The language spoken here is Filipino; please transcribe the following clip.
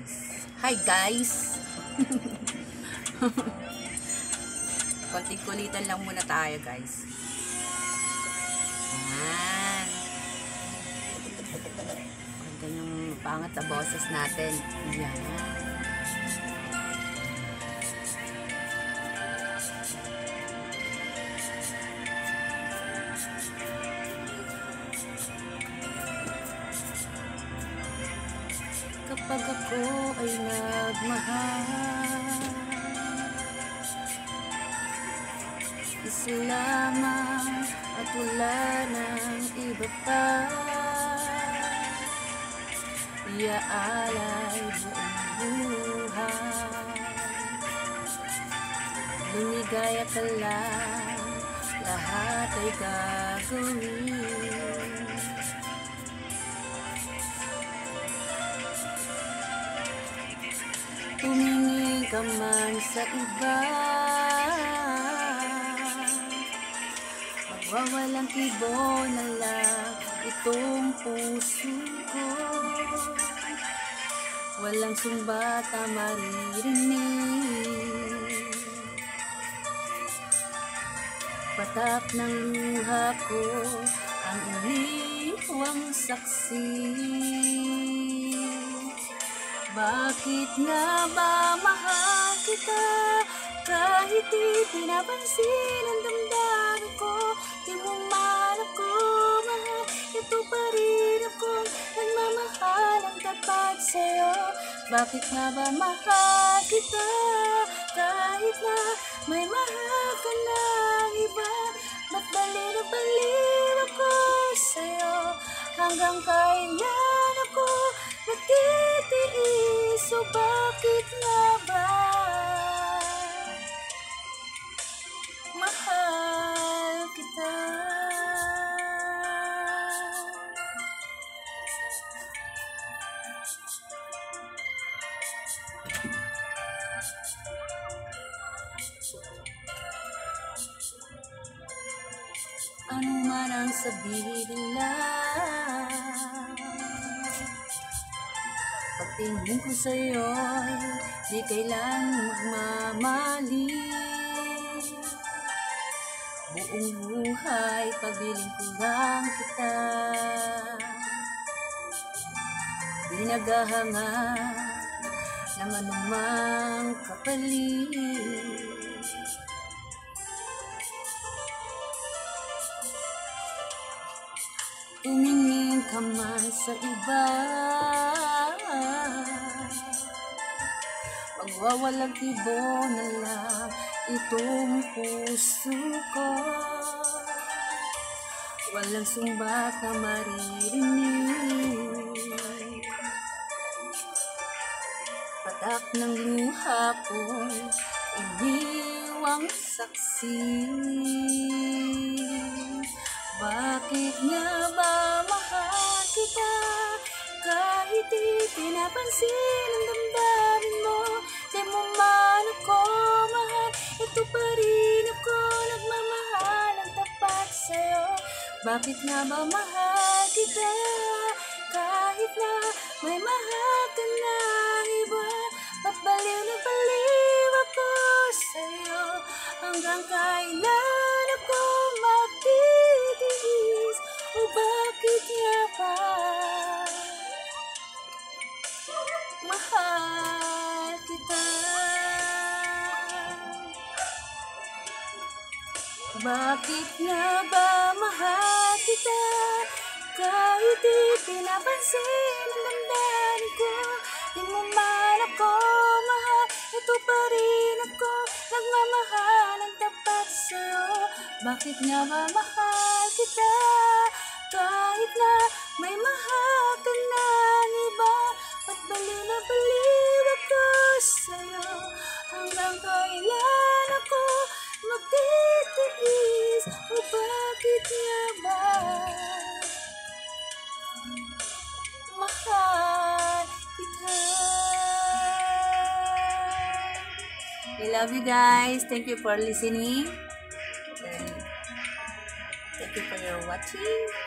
guys. Hi guys! Konting kulitan lang muna tayo guys. Ayan. Ganda yung pangat na boses natin. Ayan. Kapag ako ay nagmahal, isa lamang at wala ng iba pa, iaalay buong buhay. Lumigaya ka lang, lahat ay gagawin. Tumingin ka man sa iba, magwawalang kibo na lang itong puso ko. Walang sumbata maririnig, patak ng luha ko ang iniwang saksi. Bakit nga ba mahal kita, kahit di pinapansin ang damdamin ko? Di mo man ako mahal, ito pa rin akong nagmamahal ang tapat sa'yo. Bakit nga ba mahal kita, kahit na may mahal ka na iba? Ba't baliw na baliw ako sa'yo? Hanggang kailan ako nagtitiis? So bakit nga ba mahal kita? Ano man ang sabihin nila, pagtingin ko sa'yo'y di kailang magmamali. Buong buhay pagbiling ko lang kita, di naghahanga ng anumang kapalit. Tumingin ka man sa iba, magwawalang kibo na lang itong puso ko. Walang sumbat na maririnig, patak ng luha ko iniwang saksi. Bakit nga ba mahal kita, kahit di pinapansin ang damdamin mo? Di mo man ako mahal, ito pa rin ako nagmamahal ang tapat sa'yo. Bakit nga ba mahal kita, kahit na may mahal ka na iba? Ba't baliw na baliw ako sa'yo? Hanggang kailan ako magtitiis? O bakit nga ba mahal kita? Bakit nga ba mahal kita, kahit di pinapansin ang damdamin ko? Di mo man ako mahal, ito pa rin ako nagmamahal ang tapat sa'yo. Bakit nga ba mahal kita, kahit na may mahal ka na iba? Ba't baliw na baliw ako sa'yo? Hanggang kailan ako magtitiis? O bakit nga ba mahal kita? I love you guys. Thank you for listening. And thank you for your watching.